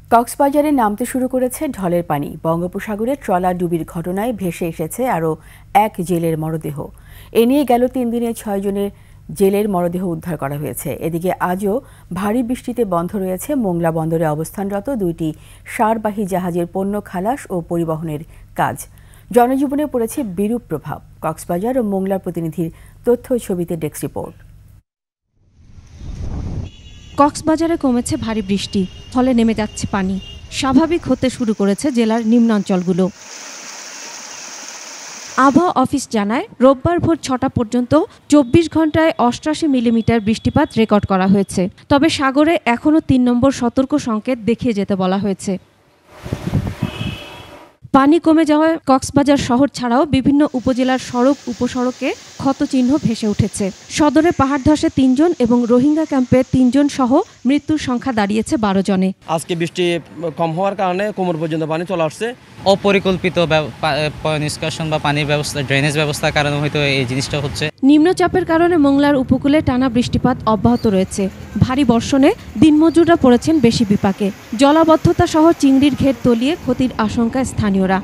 কক্সবাজারে নামতে শুরু করেছে ঢলের পানি। বঙ্গোপসাগরে ট্রলার ডুবির ঘটনায় ভেসে এসেছে আরও এক জেলের মরদেহ। এ নিয়ে গেল 3 দিনে 6 জনের জেলের মরদেহ উদ্ধার করা হয়েছে। এদিকে আজও ভারী বৃষ্টিতে বন্ধ রয়েছে মোংলা বন্দরে অবস্থানরত 2টি সারবাহী জাহাজের পণ্য খালাস ও পরিবহনের কাজ। জনজীবনে পড়েছে বিরূপ প্রভাব। কক্সবাজার ও মোংলার প্রতিনিধির তথ্য ছবিতে ডেস্ক রিপোর্ট। কক্সবাজারে কমেছে ভারী বৃষ্টি, ফলে নেমে যাচ্ছে পানি। স্বাভাবিক হতে শুরু করেছে জেলার নিম্নাঞ্চলগুলো। আবহাওয়া অফিস জানায়, রোববার ভোর 6টা পর্যন্ত 24 ঘন্টায় 88 মিলিমিটার বৃষ্টিপাত রেকর্ড করা হয়েছে। তবে সাগরে এখনও 3 নম্বর সতর্ক সংকেত দেখিয়ে যেতে বলা হয়েছে। পানি কমে যাওয়ায় কক্সবাজার শহর ছাড়াও বিভিন্ন উপজেলার সড়ক উপসড়কে ক্ষতচিহ্ন ভেসে উঠেছে। সদরে পাহাড় ধসে 3 জন এবং রোহিঙ্গা ক্যাম্পে 3 জন সহ মৃত্যুর সংখ্যা দাঁড়িয়েছে 12 জনে। আজকে বৃষ্টি কম হওয়ার কারণে কোমর পর্যন্ত পানি চলে আসছে। অপরিকল্পিত নিষ্কাশন বা পানির ব্যবস্থা, ড্রেনেজ ব্যবস্থার কারণে হয়তো এই জিনিসটা হচ্ছে। নিম্নচাপের কারণে মোংলার উপকূলে টানা বৃষ্টিপাত অব্যাহত রয়েছে। ভারী বর্ষণে দিনমজুররা পড়েছেন বেশি বিপাকে। জলাবদ্ধতা সহ চিংড়ির ঘের তলিয়ে ক্ষতির আশঙ্কায় স্থানীয়রা।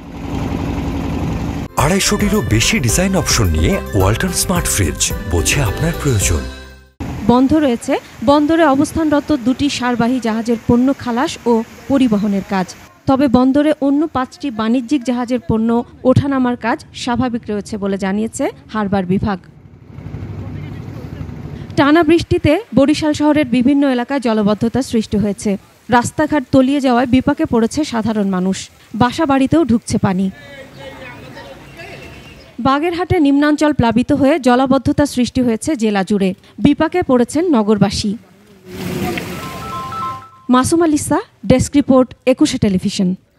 250-টিরও বেশি ডিজাইন অপশন নিয়ে ওয়ালটন স্মার্ট ফ্রিজ, বোঝে আপনার প্রয়োজন। বন্ধ রয়েছে বন্দরে অবস্থানরত 2টি সারবাহী জাহাজের পণ্য খালাস ও পরিবহনের কাজ। তবে বন্দরে অন্য 5টি বাণিজ্যিক জাহাজের পণ্য ওঠানামার কাজ স্বাভাবিক রয়েছে বলে জানিয়েছে হারবার বিভাগ। টানা বৃষ্টিতে বরিশাল শহরের বিভিন্ন এলাকায় জলাবদ্ধতা সৃষ্টি হয়েছে। রাস্তাঘাট তলিয়ে যাওয়ায় বিপাকে পড়েছে সাধারণ মানুষ। বাসাবাড়িতেও ঢুকছে পানি। বাগেরহাটে নিম্নাঞ্চল প্লাবিত হয়ে জলাবদ্ধতা সৃষ্টি হয়েছে জেলা জুড়ে। বিপাকে পড়েছেন নগরবাসী। Masum Alisa, desk report, 21 television.